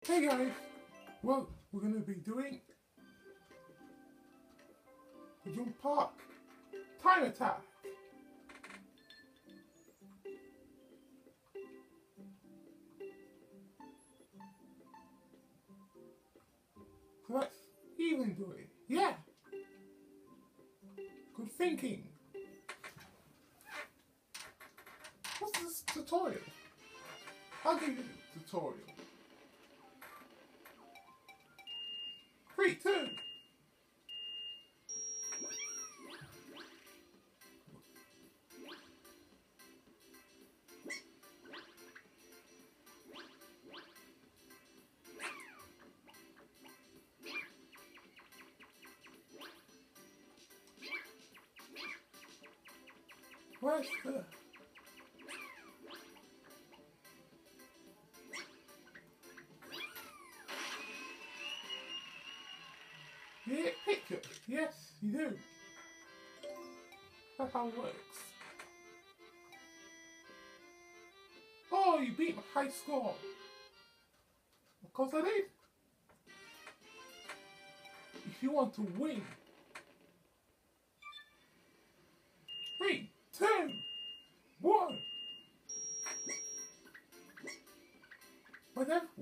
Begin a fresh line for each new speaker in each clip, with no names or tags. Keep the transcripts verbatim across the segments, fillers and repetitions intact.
Hey guys, well, we're going to be doing the Jump Park Time Attack. So let's even do it. Yeah. Good thinking. What's this tutorial? I'll give you the tutorial. Three, two. Where's the... Yeah, picture. Yes, you do. That's how it works. Oh, you beat my high score. Of course I did. If you want to win. Three, two, one. Whatever.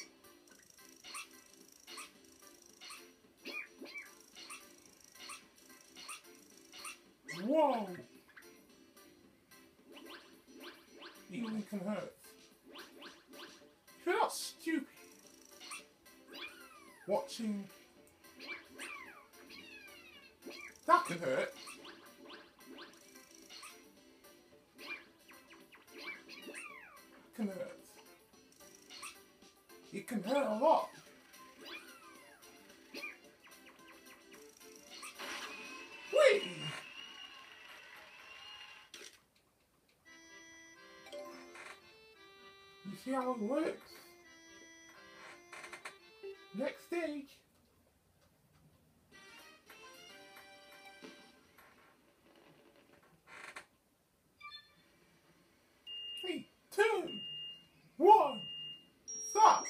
Whoa! Even can hurt. If you're not stupid, watching that can hurt. Can hurt. It can hurt a lot. Whee! You see how it works? Next stage. Three, two, one, stop!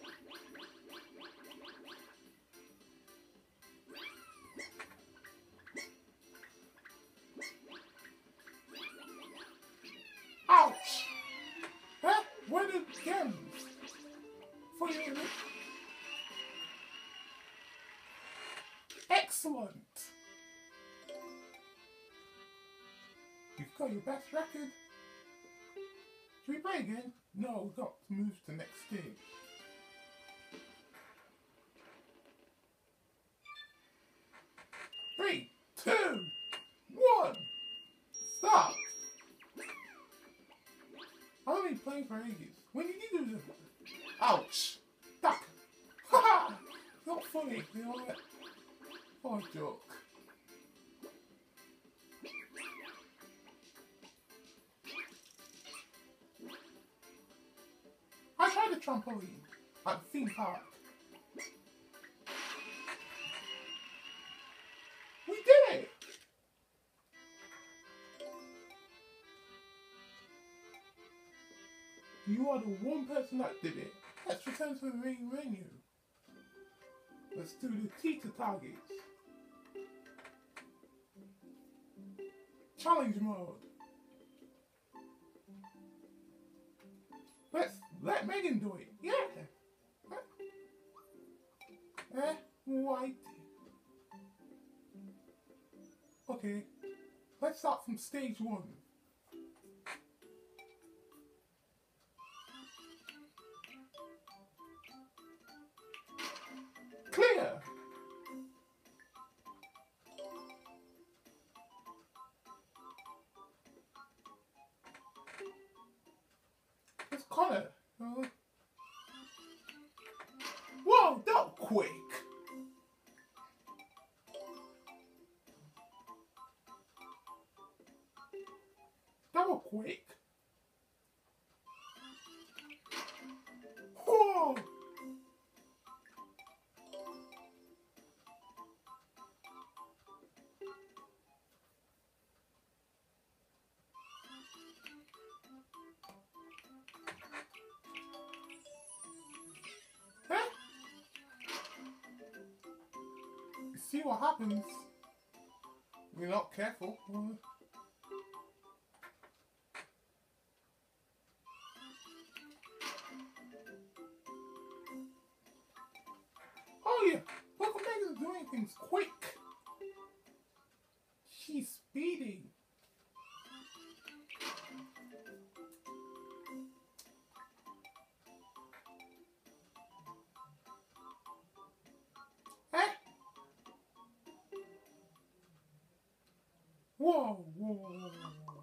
Ouch! Huh? Where did it go? For you. Excellent! You've got your best record. Should we play again? No, we've got to move to the next stage. Three, two, one, stop! I've been playing for ages. When did you do this? Ouch! Duck! Haha! Not funny, you know what? Oh, joke. I tried the trampoline at the theme park. We did it! You are the one person that did it. Let's return to the main menu. Let's do the teeter targets. Challenge mode. Let's let Megan do it. Yeah. Eh, white. Okay. Let's start from stage one. Clear. It's Connor. Uh, whoa, that was quick. That was quick. Whoa. see what happens. We're not careful. Oh yeah, look at Megan's doing things quick. She's speeding. Eh? Whoa, whoa, whoa, whoa, whoa.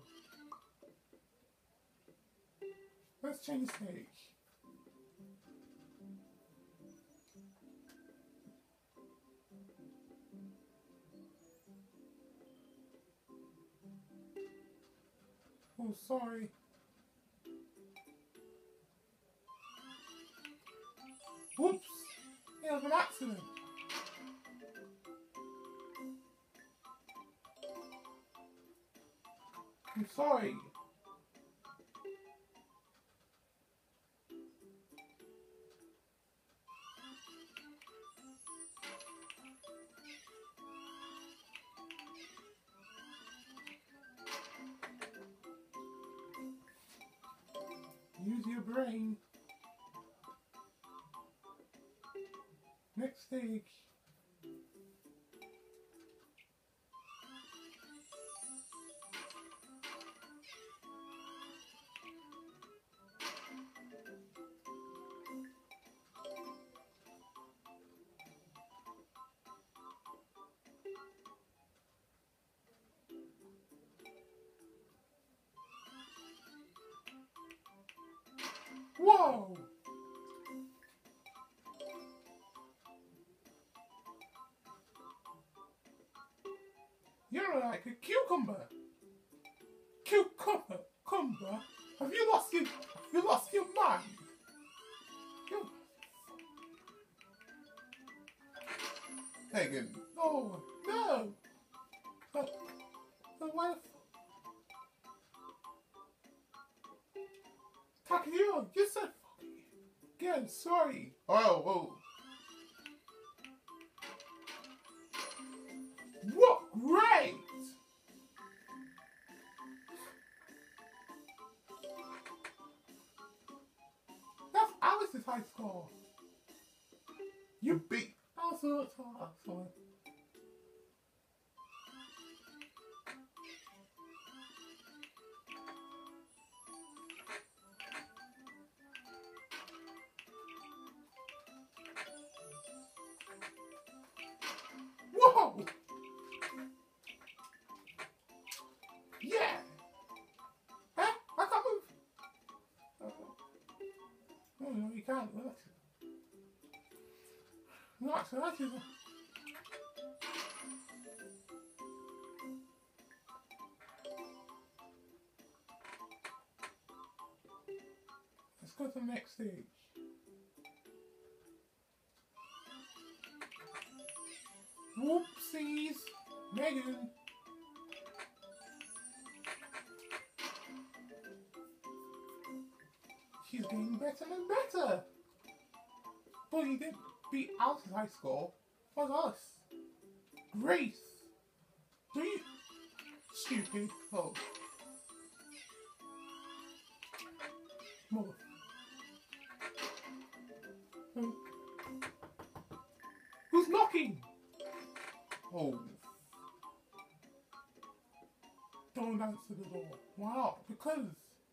Let's change stage. Oh, sorry. Whoops! It was an accident. I'm sorry. Use your brain. Next stage. Whoa! You're like a cucumber. Cucumber, cumber. Have you lost your, you lost your mind? You... Megan, oh no! But, but what? Takahiro, you said again. Sorry. Oh, oh. What great! That's Alice's high score. You beat. Also, it's hard. Sorry. Whoa! Yeah! Huh? I can't move! Uh, no, no, you can't. Relax. Relax, relax. Let's go to the next stage. Whoopsies! Megan! She's getting better and better! But you didn't beat Alice's high score. What's us? Grace! Do you... Stupid. Oh. Mother. Um. Who's knocking? Oh. Don't answer the door. Why not? Because...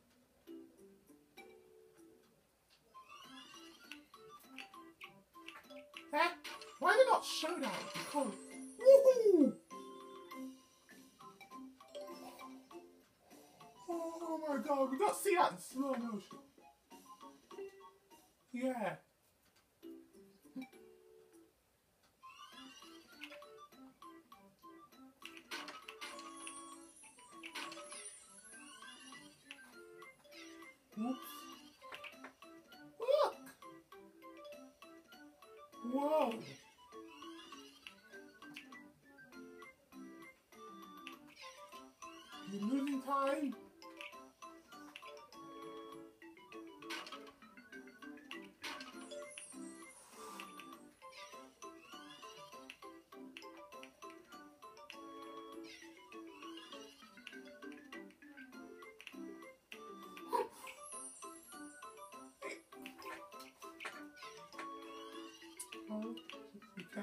Eh? Why did not show that? Because... Woohoo! Oh my god, we got to see that in slow motion. Yeah. Whoops. Look! Whoa! You're losing time.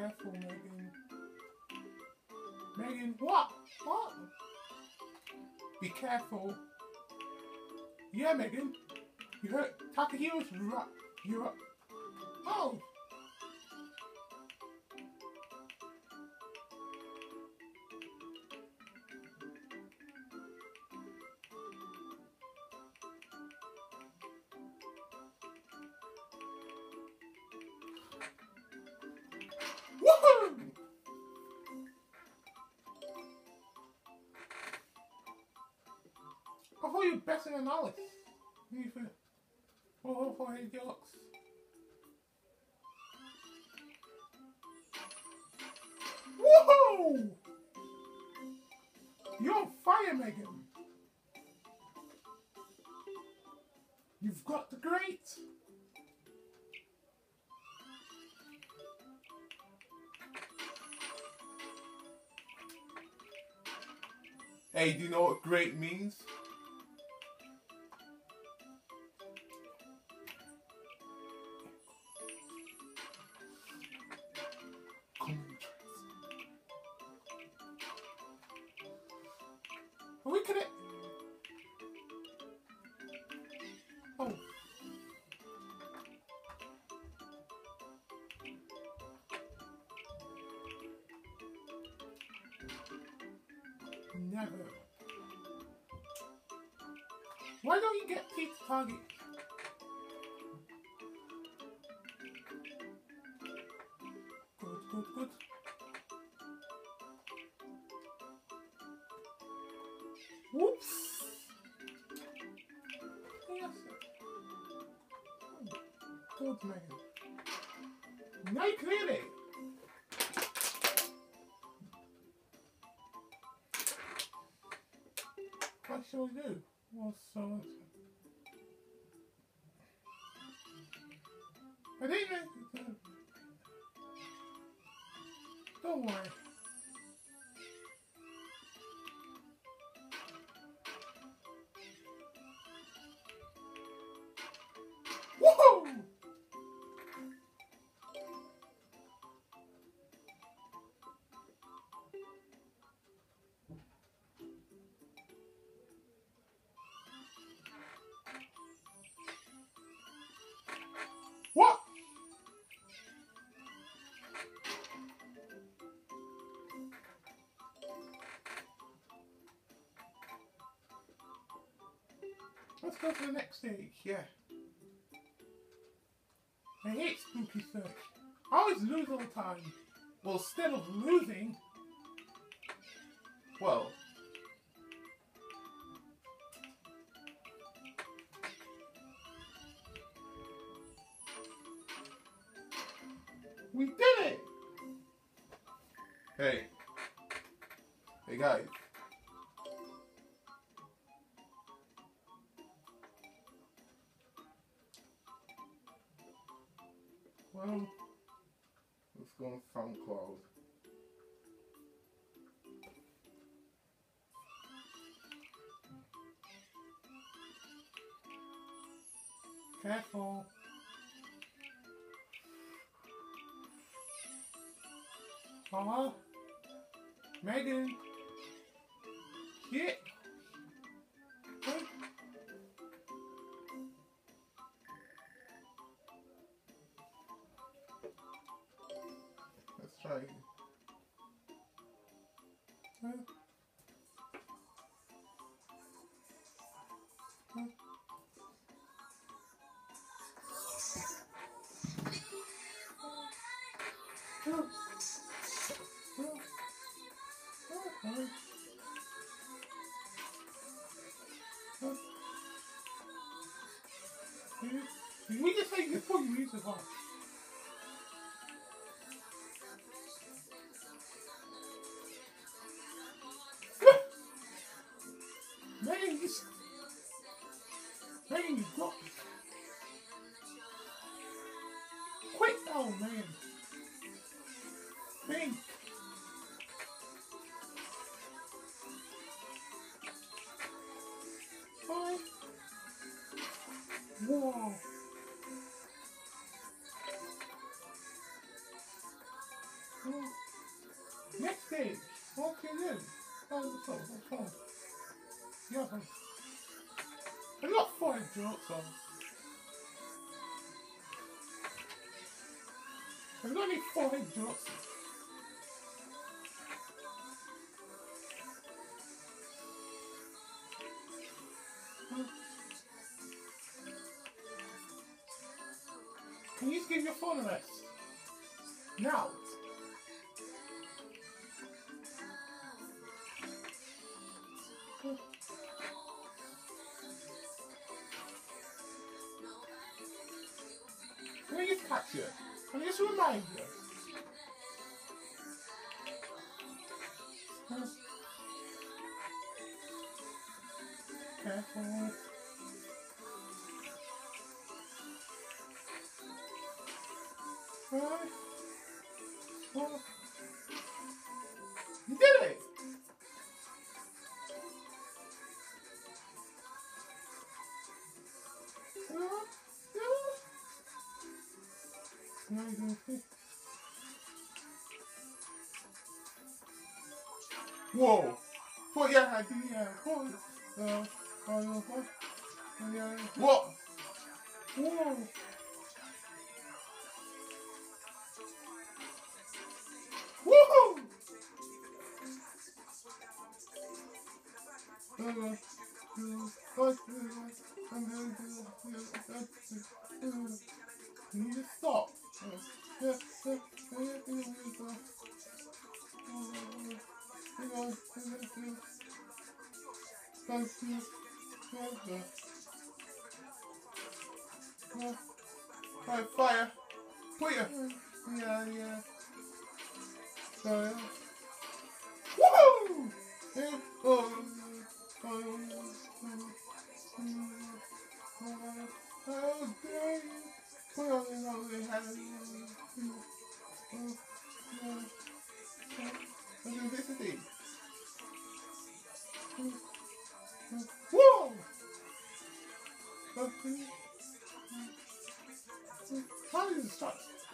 careful, Megan. Megan, what? What? Be careful. Yeah, Megan. You hurt Takahiro's right. You're up. Oh! Woohoo! I thought you were better than Alice. You for oh, for his jokes. Woohoo! You're on fire, Megan. You've got the great. Hey, do you know what great means? Are we connect? Oh. Never. Why don't you get Pete's target? Good, good, good. Whoops! Yes. Good, Megan. Now you cleared it. What shall we do? Well, so I didn't. Don't worry. Woohoo! What? Let's go to the next stage, yeah. I hate spooky search. I always lose all the time. Well, instead of losing, well, we did it! Hey. Hey guys. Well, let's go on SoundCloud. Careful. Paula? Megan? Shit! What? Let's try it. Huh? Huh? Huh? We just take this fucking music off. Megan, you... Megan, you got... Quick now, man. Think. Five. Whoa. get in. Oh, the phone, the phone. Yeah, phone. I'm not fine, jokes on. There's only five jokes. Can you just give your phone a rest? Now. Can I just catch you? Can I just remind you? Careful. Right. Well, you did it! Whoa! Put your hand in the air. Hold it. Uh, uh, uh, uh, what? Whoa! Woohoo! You need to stop. Right, fire. Put your. Yeah, yeah. Fire. Woohoo! Oh, how dare you put on your holy hands? Authenticity. Whoa! How did it start?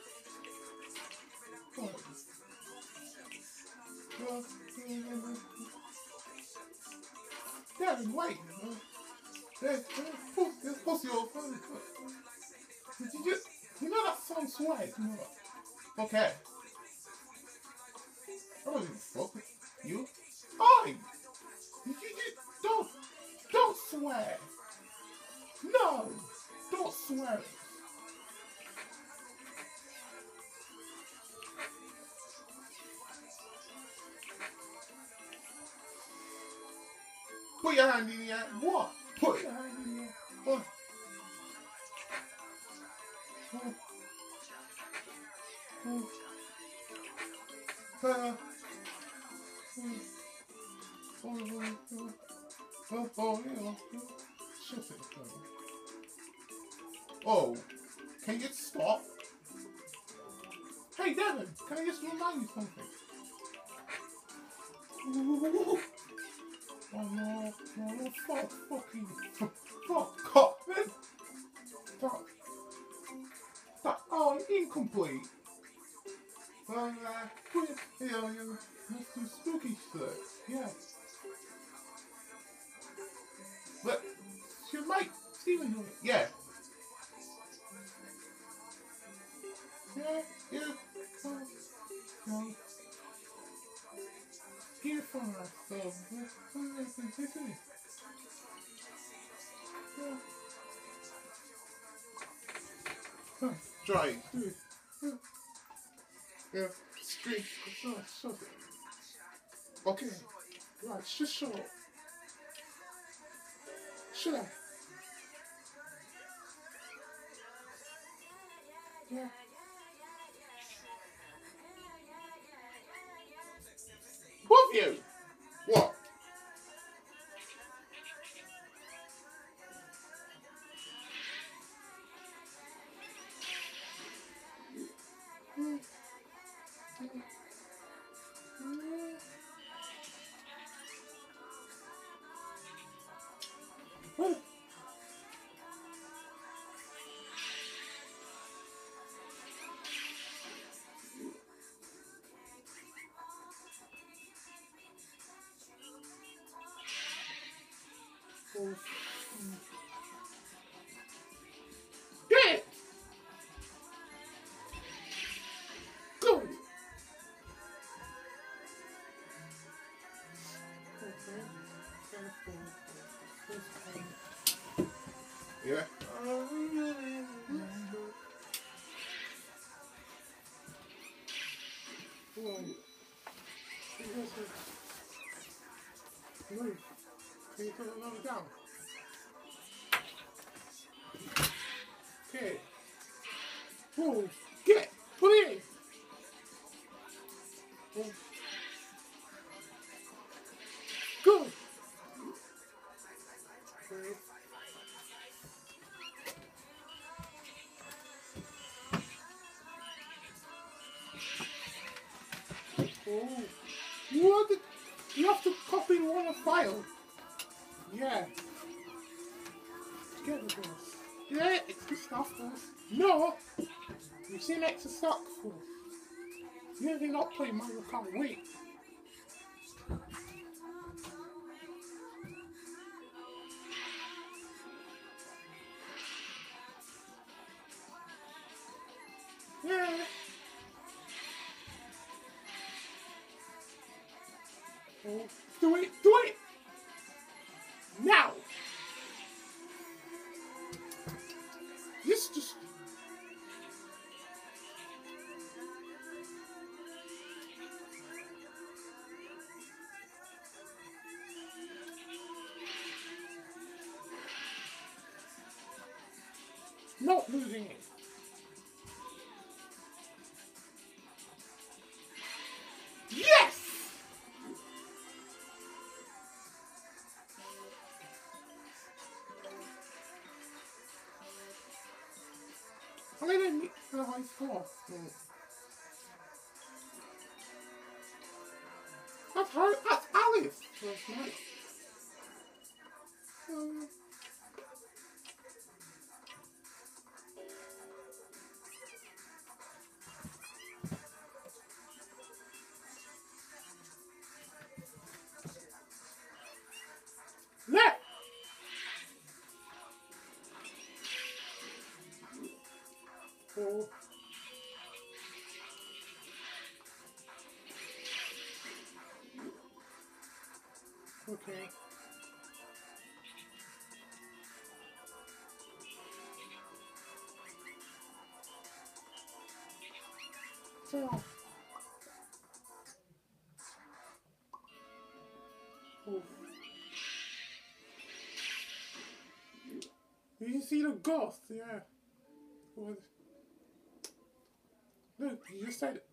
Darren, wait! It's possible. Did you just. You know that song Swag? You know that? Okay. I don't even fuck with you. Oi! You, you, you, don't. Don't swear. No! Don't swear. Put your hand in the air. What? Put your hand in the air. What? Oh. Oh. Uh. Oh. Oh. Oh. Oh. Oh. Oh. Shut it. Oh. Can you stop? Hey, Devin. Can I just remind you something? Ooh. Oh no, no, no, fuck, fucking, fuck off, man. Fuck. That, oh, incomplete. Um, uh, put it, yeah, yeah, let's do spooky stuff, yeah. But, should Mike, Steven do it, yeah. Yeah, yeah, uh, no. Here for us, so, let's do it. Yeah. Huh, try. Do it. Yeah. Yeah. Straight. Shut it. Shut it. Okay. Right. Just shut up. Shut up. Yeah. Both of you. What? What? One. Move. Can you put it lower down? Okay. Whoa. Get! Put it in! Oh. Good! Okay. Oh. You have to, you have to copy one of file. Yeah. Get the boss. Yeah, it's the stuff first. No! You see next to stock first. You did not play Mario Kart. Wait. Yeah. Oh, do it, do it! Now! This just... Not losing it. Yes! I didn't meet the high score. Mm. That's her. That's Alice. That's nice. Um, left. Oh. Okay. So. Oh. You can see the ghost, yeah. What? Look, you just said it.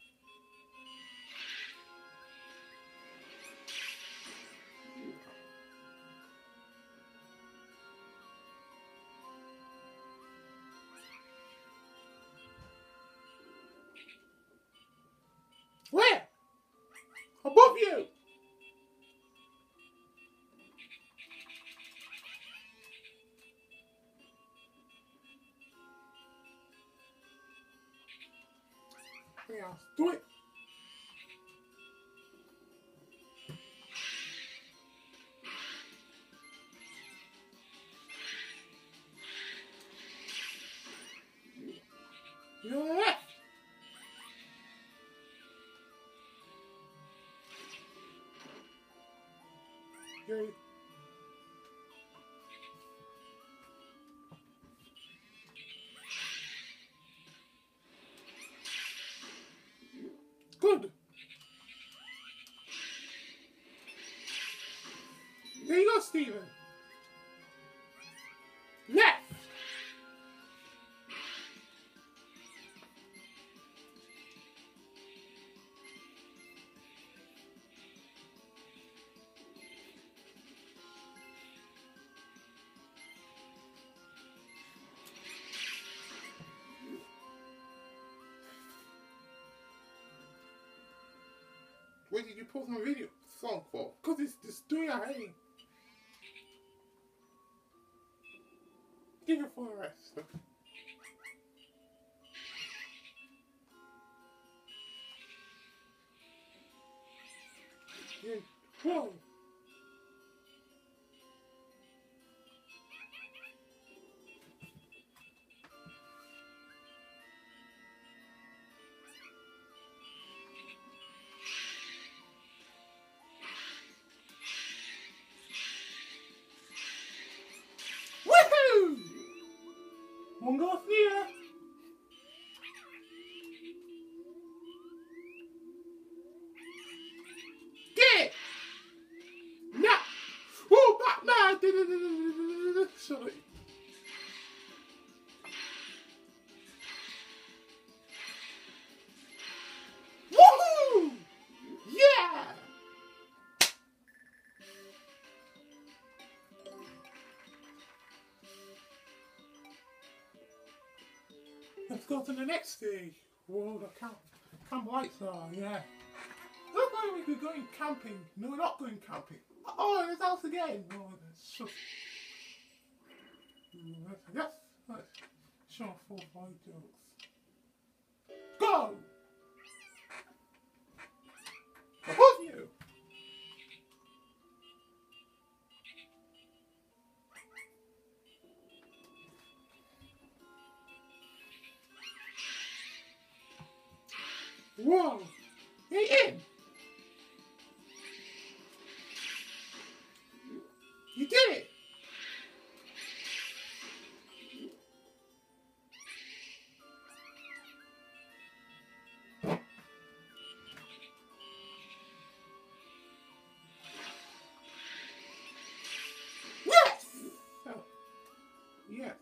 Where? Above you! Yeah, do it. Yeah. Okay. Good. There you go, Steven. Left. Where did you post my video song for? Because it's just doing a heading. Give it for the rest. Yeah. Whoa. Woohoo! One goes here. actually. Woohoo! Yeah! Let's go to the next stage. Whoa, the camp, camp lights are, yeah. Look like we could go in camping. No, we're not going camping. Oh, it's house again. Oh, that's just... Yes, let's show four five jokes. Go! Above you! Whoa! Hey, in! You did it! Yes! Oh, yes.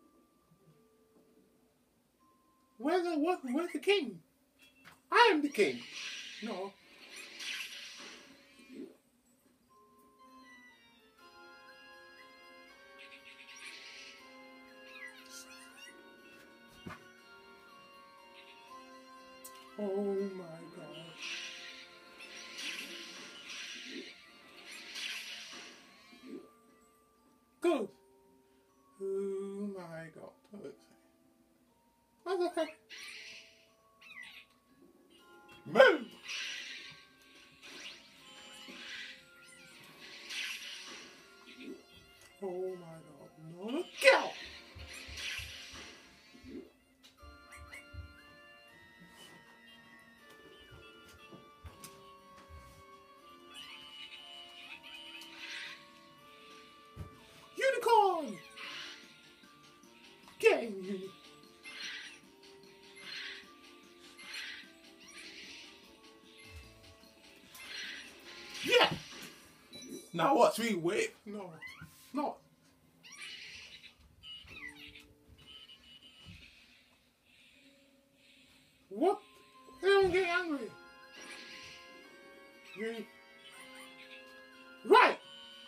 Where's the, what, where's the king? I am the king. No. Oh my gosh. Good. Oh my god. That's okay. Move! Oh my god. No, look out! Unicorn! Getting you! Yeah! Now watch me whip. No. No. What? They don't get angry. You. Right!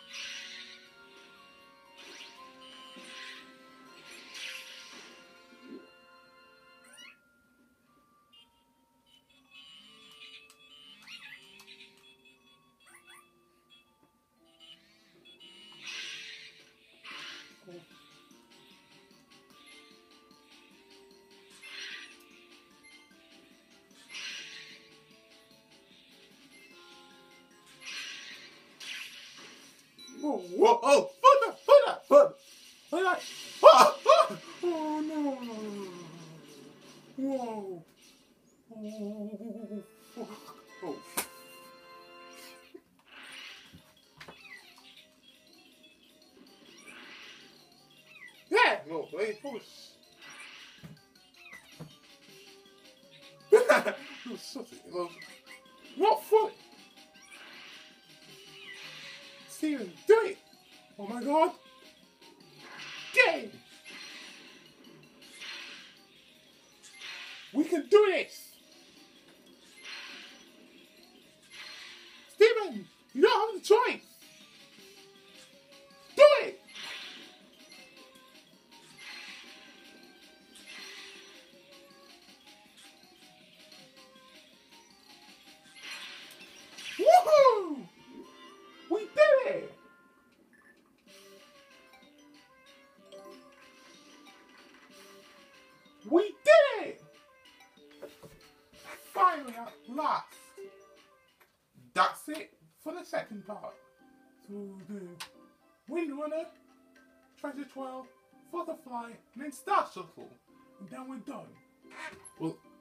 Oh, whoa, oh, further, further, further. Further. Oh, oh, oh no. Whoa. Oh, fuck. Oh. Yeah, no, wait, push. You're such a love. What foot? Steven, do it! Oh my god! Get him! We can do this! Steven, you don't have the choice! Do it! Woohoo! We did it! We did it! Finally, at last. That's it for the second part. So we'll do Windrunner, Treasure Twirl, Butterfly, and then Star Shuttle. And then we're done. Well,